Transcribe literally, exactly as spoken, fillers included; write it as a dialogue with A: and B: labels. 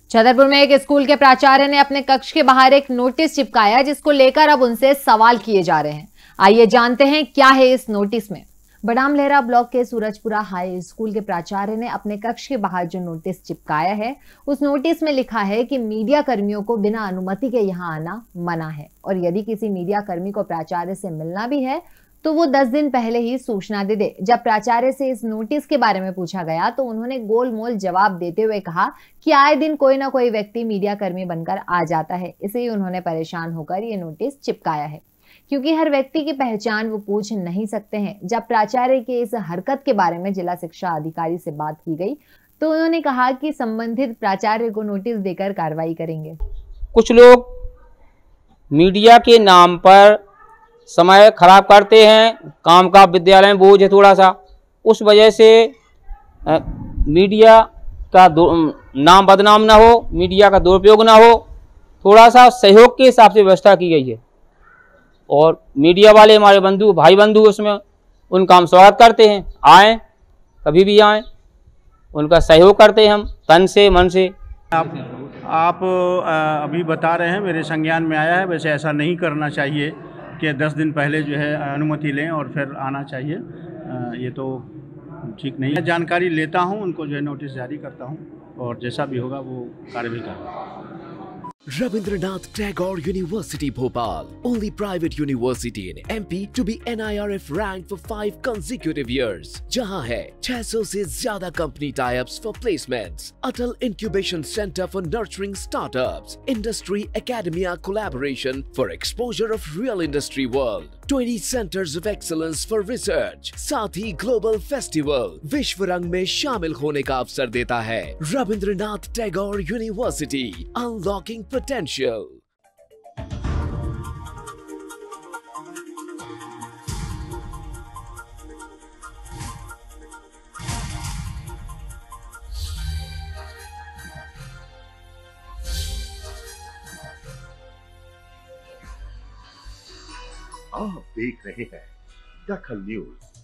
A: छतरपुर में एक स्कूल के प्राचार्य ने अपने कक्ष के बाहर एक नोटिस चिपकाया, जिसको लेकर अब उनसे सवाल किए जा रहे हैं। आइए जानते हैं क्या है इस नोटिस में। बडाम लहरा ब्लॉक के सूरजपुरा हाई स्कूल के प्राचार्य ने अपने कक्ष के बाहर जो नोटिस चिपकाया है, उस नोटिस में लिखा है कि मीडिया कर्मियों को बिना अनुमति के यहां आना मना है और यदि किसी मीडिया कर्मी को प्राचार्य से मिलना भी है तो वो दस दिन पहले ही सूचना दे दे। जब प्राचार्य से इस नोटिस के बारे में पूछा गया तो उन्होंने गोलमोल जवाब देते हुए कहा कि आए दिन कोई ना कोई व्यक्ति मीडिया कर्मी बनकर आ जाता है, इसलिए उन्होंने परेशान होकर ये नोटिस चिपकाया है, क्योंकि हर व्यक्ति की पहचान वो पूछ नहीं सकते हैं। जब प्राचार्य की इस हरकत के बारे में जिला शिक्षा अधिकारी से बात की गई तो उन्होंने कहा कि संबंधित प्राचार्य को नोटिस देकर कार्रवाई करेंगे।
B: कुछ लोग मीडिया के नाम पर समय खराब करते हैं, काम का विद्यालय में बोझ है थोड़ा सा, उस वजह से आ, मीडिया का नाम बदनाम ना हो, मीडिया का दुरुपयोग ना हो, थोड़ा सा सहयोग के हिसाब से व्यवस्था की गई है। और मीडिया वाले हमारे बंधु भाई बंधु उसमें उनका हम स्वागत करते हैं, आएँ कभी भी आएँ, उनका सहयोग करते हैं हम तन से मन से।
C: आप आप अभी बता रहे हैं, मेरे संज्ञान में आया है, वैसे ऐसा नहीं करना चाहिए कि दस दिन पहले जो है अनुमति लें और फिर आना चाहिए, ये तो ठीक नहीं है। जानकारी लेता हूं, उनको जो है नोटिस जारी करता हूं और जैसा भी होगा वो कार्रवाई करेंगे।
D: Rabindranath Tagore University Bhopal, only private university in M P to be N I R F ranked for five consecutive years, जहां है छह सौ से ज्यादा company tie-ups for placements, Atal Incubation Center for nurturing startups, Industry Academia collaboration for exposure of real industry world, twenty centers of excellence for research, साथ ही global festival विश्व रंग में शामिल होने का अवसर देता है। Rabindranath Tagore university, unlocking potential.
E: आप देख रहे हैं दखल न्यूज।